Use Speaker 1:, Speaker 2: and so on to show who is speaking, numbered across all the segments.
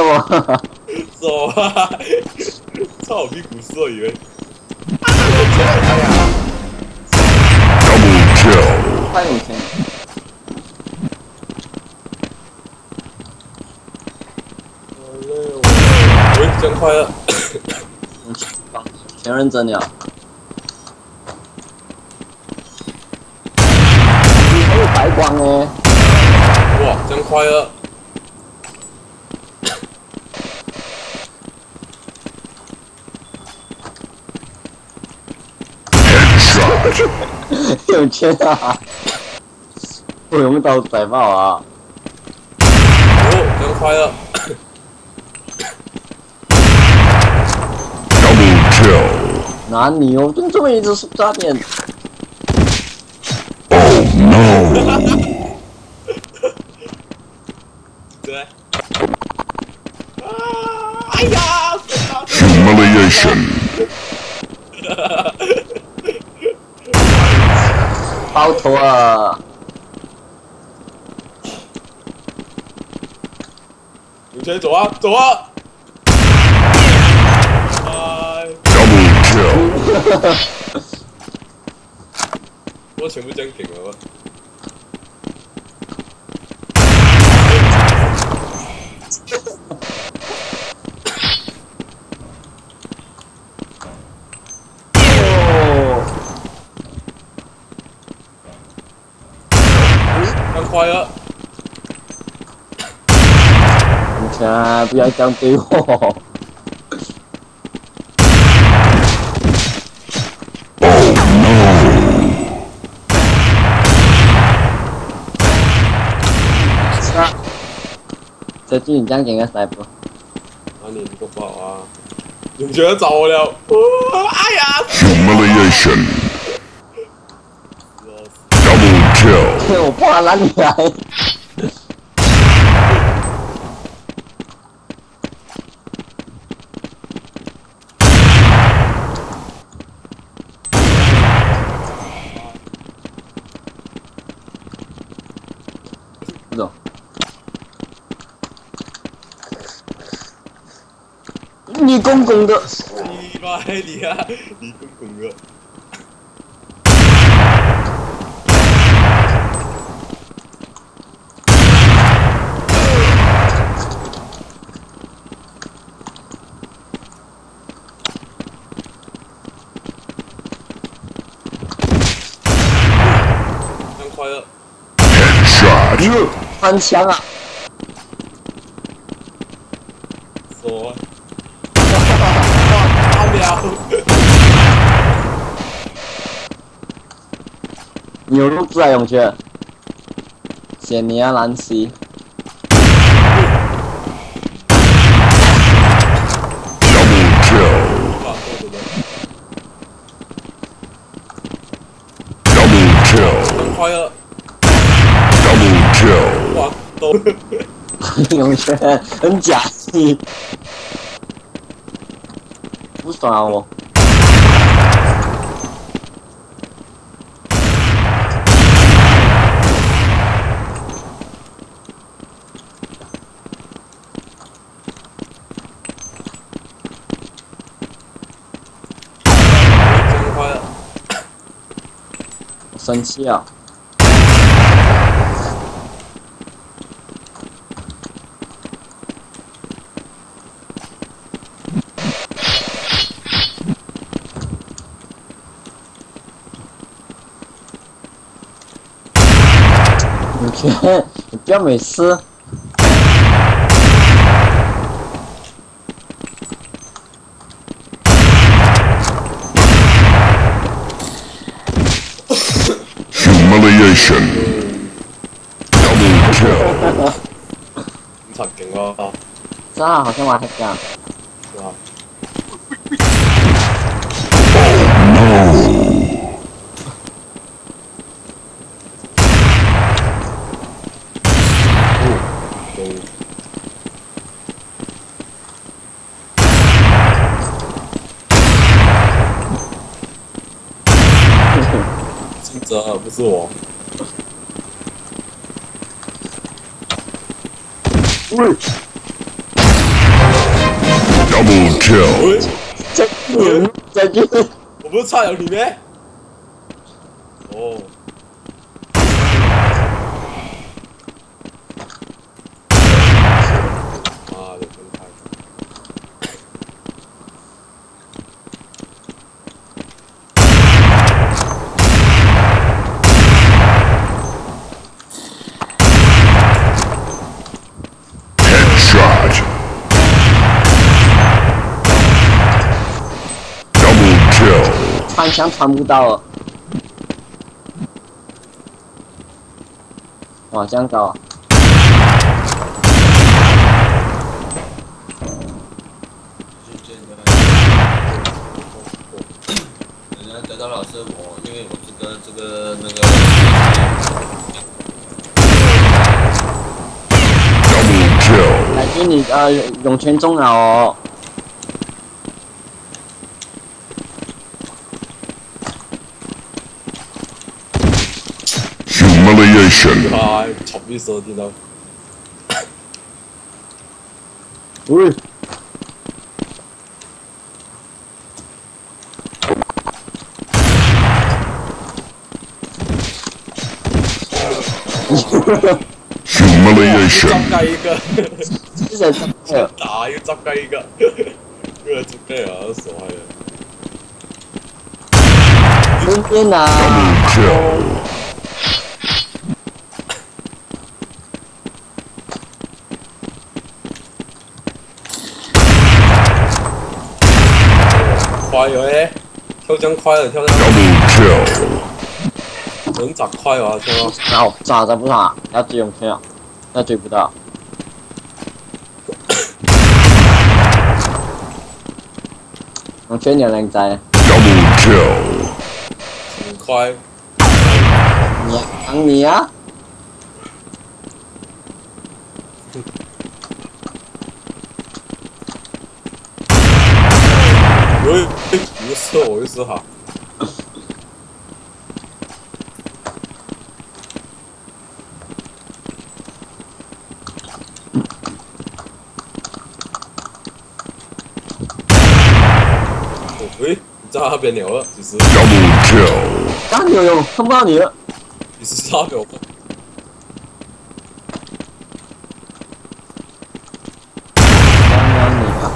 Speaker 1: 走啊！操我屁股碎以为。
Speaker 2: Double kill.
Speaker 3: 快5000。
Speaker 1: 我已经快了。
Speaker 3: 全认真了。你还有白光呢。
Speaker 1: 哇，这样快了。
Speaker 3: 有钱啊！不用到载爆啊！
Speaker 1: 哦，这样快了。
Speaker 2: Double kill.
Speaker 3: 哪里哦？就这么一直是诈骗。
Speaker 2: Oh no.
Speaker 1: 对。哎呀！
Speaker 2: Humiliation.
Speaker 3: 包头啊！
Speaker 1: 有钱走啊，走啊！
Speaker 2: Double kill.
Speaker 1: 我全部这样顶了。太快了！
Speaker 3: 有钱啊！不要这样对我。这句你这样讲个塞不？
Speaker 1: 啊，你这个不好啊！永泉找我了！哎呀
Speaker 2: Humiliation. Double kill.
Speaker 3: 我怕哪里来？不懂。你公公的。
Speaker 1: 你妈你啊！你公公的。太快了！
Speaker 2: Headshot.
Speaker 3: 翻墙啊！
Speaker 1: 说。8秒。
Speaker 3: 你有录制啊，永泉？谢你啊，兰西。
Speaker 2: Double kill. Double kill.
Speaker 1: 太快了！
Speaker 2: Double kill.
Speaker 1: 哇，都。
Speaker 3: 永泉很假戏，不爽啊我。
Speaker 1: 太快了！
Speaker 3: 我生气啊！永泉，你不要每次。
Speaker 2: Humiliation. Double kill.
Speaker 1: 咁柒勁咯，
Speaker 3: 真的好像玩黑架。
Speaker 1: 是吧？
Speaker 2: No.
Speaker 1: 记者不是我。
Speaker 3: 喂。
Speaker 2: kill.
Speaker 1: 喂，
Speaker 3: 再见。
Speaker 1: 我不是差了你咩？哦。妈的，真太。
Speaker 2: Headshot. Double kill.
Speaker 3: 穿墙穿不到了。哇，这样高啊！
Speaker 4: 人家得到老师我，因为我这个那个。
Speaker 2: Double kill.
Speaker 3: 来给你涌泉中了哦。
Speaker 2: Humiliation.
Speaker 1: 啊，重一手听到。
Speaker 3: 喂。
Speaker 2: Humiliation.
Speaker 1: 再盖一个，
Speaker 3: 是人的。
Speaker 1: 打又再盖一个，又来再盖啊，傻呀！
Speaker 3: 身边啊。
Speaker 2: Double kill.
Speaker 1: 快了诶，跳江快了，跳江
Speaker 2: Double kill.
Speaker 1: 能咋快啊？跳到
Speaker 3: 然后抓着不上，要追涌泉啊，要追不到。涌泉有人在，
Speaker 2: Double kill.
Speaker 1: 很快，
Speaker 3: 你啊！
Speaker 1: 喂，你又射我又射他，喂，你在他那边聊了，其实
Speaker 2: Double kill.
Speaker 3: 刚你有看不到你了。
Speaker 1: 其实是他没有。
Speaker 3: 刚你啊！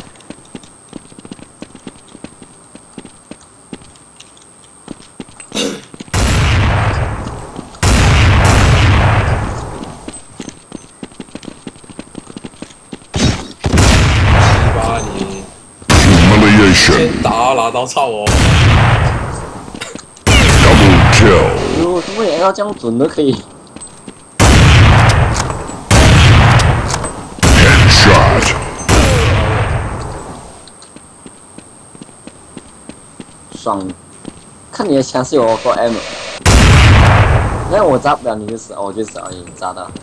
Speaker 1: 把你
Speaker 2: Humiliation.
Speaker 1: 先打拿刀操我，
Speaker 2: Double kill.
Speaker 3: 如果怎么也要这样准都可以。
Speaker 2: Headshot.
Speaker 3: 爽，看你的枪是有过 M， 那我炸不了你就死，我就死而已，炸到。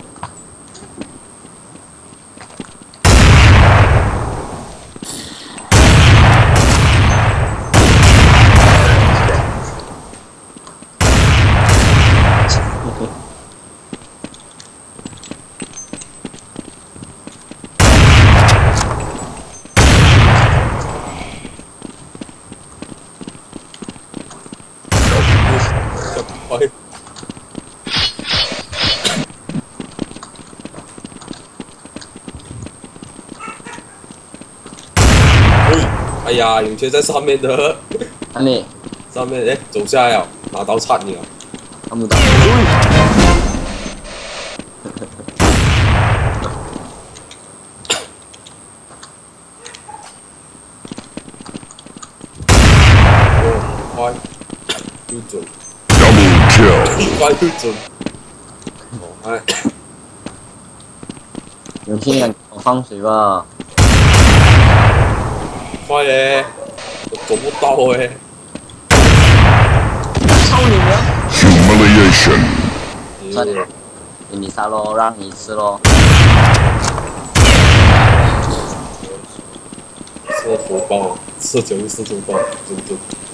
Speaker 1: 快！喂，哎呀，永泉在上面的，
Speaker 3: 哪里？
Speaker 1: 上面哎，走下来了，拿刀插你了。
Speaker 3: 看不到。
Speaker 1: 哦，快，又准，
Speaker 2: Double kill.
Speaker 1: 又快又准。哦，哎，
Speaker 3: 永清人，我放水吧。
Speaker 1: 快嘞！我走不到哎。
Speaker 3: 操你娘！
Speaker 2: Humiliation.
Speaker 3: 算了，给你杀喽，让你吃喽。
Speaker 1: 射头爆，射914头爆，准准。